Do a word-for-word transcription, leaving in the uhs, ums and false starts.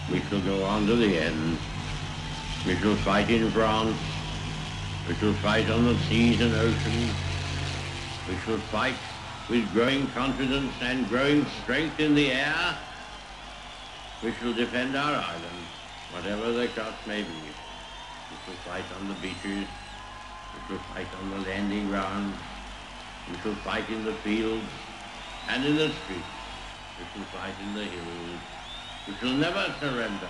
We shall go on to the end. We shall fight in France. We shall fight on the seas and oceans. We shall fight with growing confidence and growing strength in the air. We shall defend our island, whatever the cost may be. We shall fight on the beaches. We shall fight on the landing grounds. We shall fight in the fields and in the streets. We shall fight in the hills. We shall never surrender.